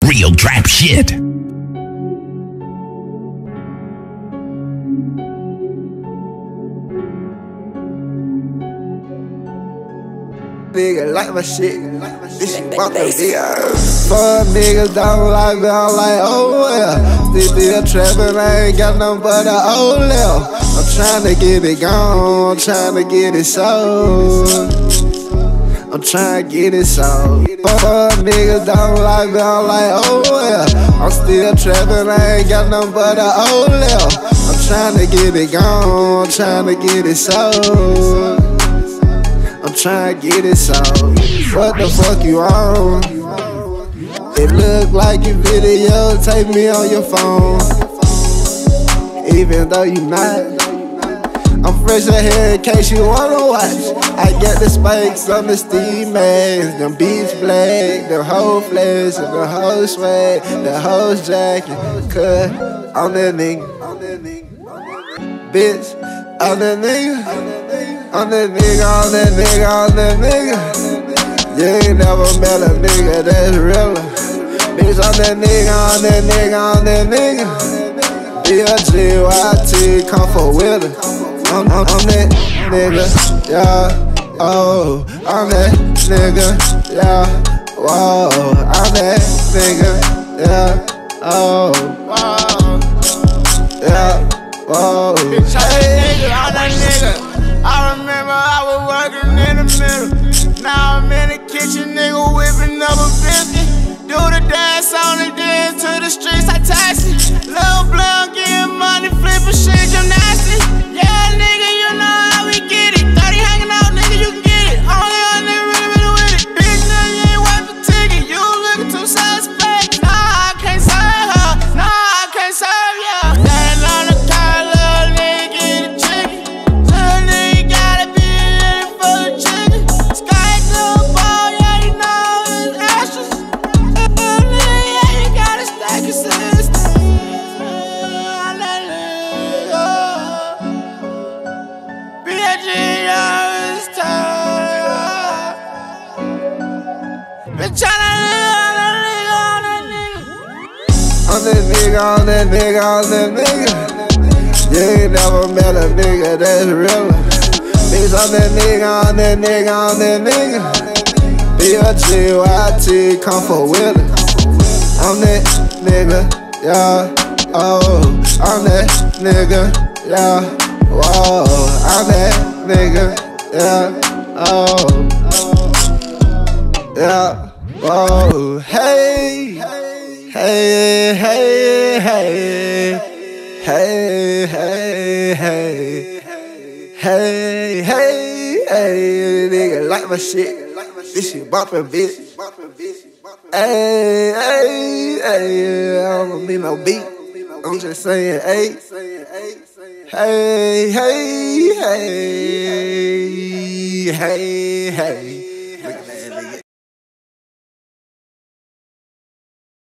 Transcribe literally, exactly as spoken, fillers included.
Real trap shit. Nigga like my shit, this shit bump the video. Fuck niggas don't like me, I'm like, oh well. This still trappin', I ain't got nothing but a old left. I'm tryna get it gone, I'm tryna get it sold. I'm tryna get it sold. Fuck niggas don't like me, I'm like, oh well. I'm still trappin', I ain't got nothing but a old left. I'm tryna get it gone, I'm tryna get it sold. I'm tryna get it sold. What the fuck you on? It look like your video, take me on your phone. Even though you not, I'm fresh ahead in case you wanna watch. I get the spikes on the steam mags, them beach black, the whole flesh, and the whole swag, the whole jacket. Cut on that nigga, bitch, on that nigga. On that nigga, on that nigga, on that nigga. You ain't never met a nigga that's realer. Bitch, on that nigga, on that nigga, on that nigga. B L G Y T, come for Willie. On, on, on that nigga, yeah, oh. On that nigga, yeah, whoa. On that nigga, yeah, oh. Yeah, whoa. Bitch, hey, on that nigga. I remember I was working in the middle. Now I'm in the kitchen, nigga, whipping up a biscuit. Do the dance on the dance to the streets, I taxi. Lil' Blam getting money, flipping shit, gymnastics. Yeah, nigga, you know how we get it. thirty hanging out, nigga, you can get it. Only one nigga really, really with it. Bitch, nigga, you ain't worth the ticket. You looking too suspect. Nah, I can't serve her. Nah, I can't serve ya. Standing on the car, little nigga, get a chicken. Little nigga gotta be in it for the chicken. Sky blue ball, yeah, you know it's ashes. Little nigga, yeah, you gotta stack your sister. I let it go. B I G, yeah, it's time. Been tryna live on that nigga, on that nigga. On that nigga, on that nigga, on that nigga. You ain't never met a nigga that's realer. Bitch, on that nigga, on that nigga, on that nigga. B L G Y T, come for Willie. On that nigga, yeah, oh. On that nigga, yeah, whoa. On that nigga, yeah, oh. Yeah, whoa. Hey, hey, hey, hey, hey, hey, hey, hey, hey, hey, nigga like my shit, this shit bumpin', bitch. Hey, hey, hey, I don't need no beat, I'm just saying, hey, hey, hey, hey, hey, hey.